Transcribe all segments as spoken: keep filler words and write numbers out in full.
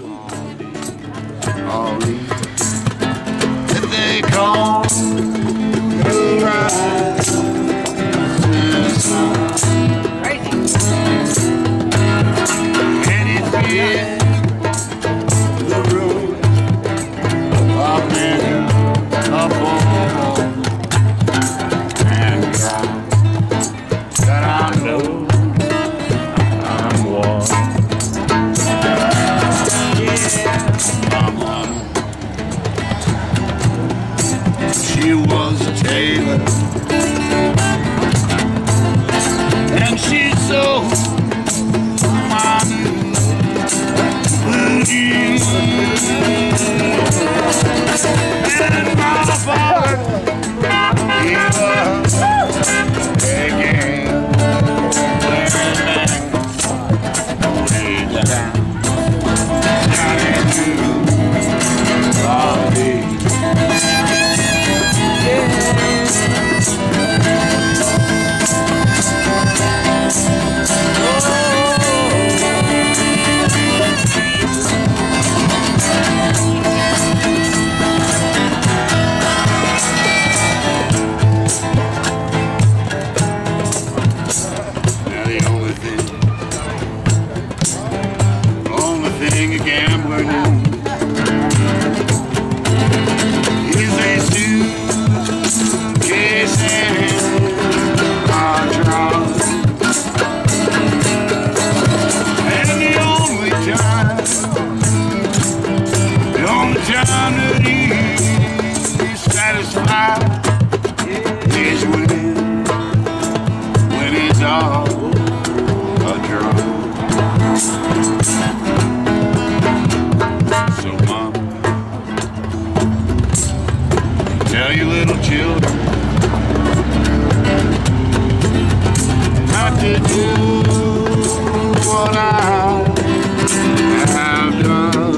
all these that they call the rise to the sun. And it's in the road of men above, and God, that I know I'm one. My mama, she was a tailor, and she sewed my new blue jeans. And my father, he was begging, wearing back, way down, down into all day. A gambler knew is a suitcase and a drum, and the only time, the only time that he's satisfied is when, when he's all a drunk. So mom, tell your little children not to do what I have done,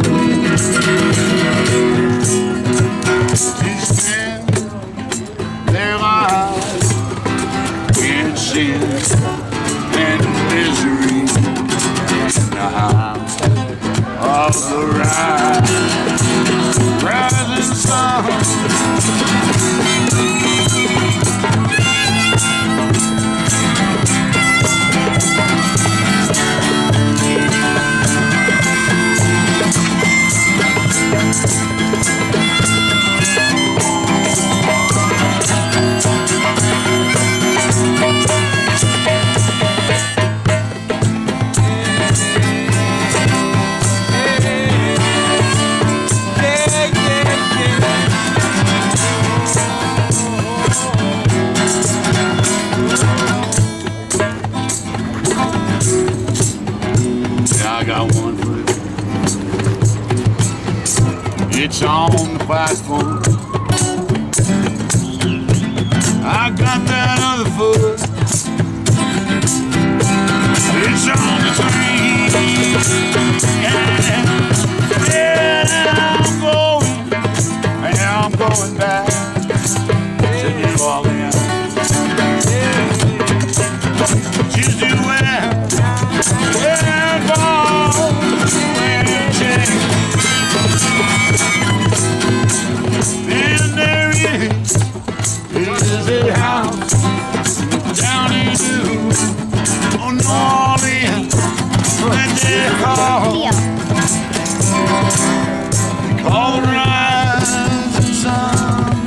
to spend their lives in sin and misery in the house of the rise, rising sun. I got one for you. It's on the platform. I got that other foot. It's on the train. Yeah, yeah, I'm going. Yeah, I'm going back to New Orleans. Tuesday, where? And there is, is a house down in New Orleans that they call, they call the rising sun.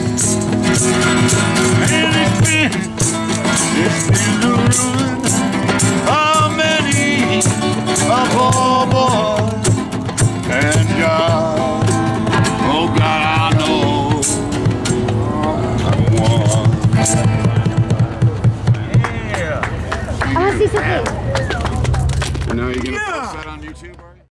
And it's been, it's been the ruin of many a poor boy. And God, oh God, I know I'm one.